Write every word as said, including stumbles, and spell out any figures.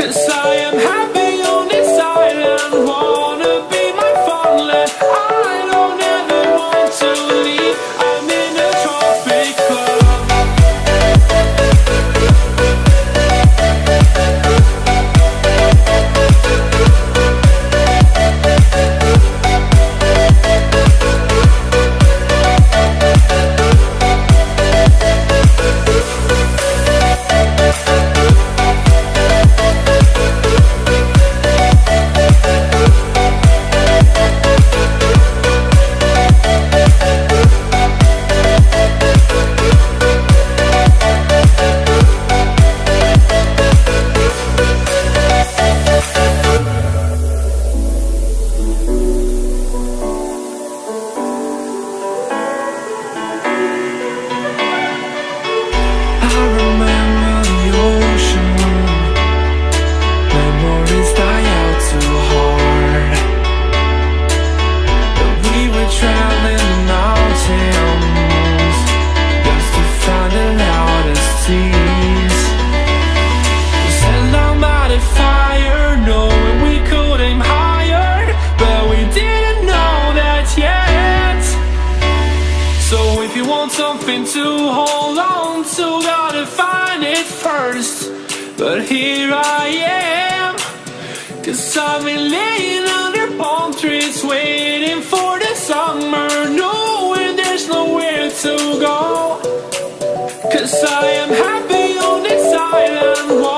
'cause I am happy on this island. Wanna be my fun-land. I don't ever want to leave. I'm in a tropic club. Something to hold on to, gotta find it first. But here I am, 'cause I've been laying under palm trees, waiting for the summer, knowing there's nowhere to go. 'Cause I am happy on this island.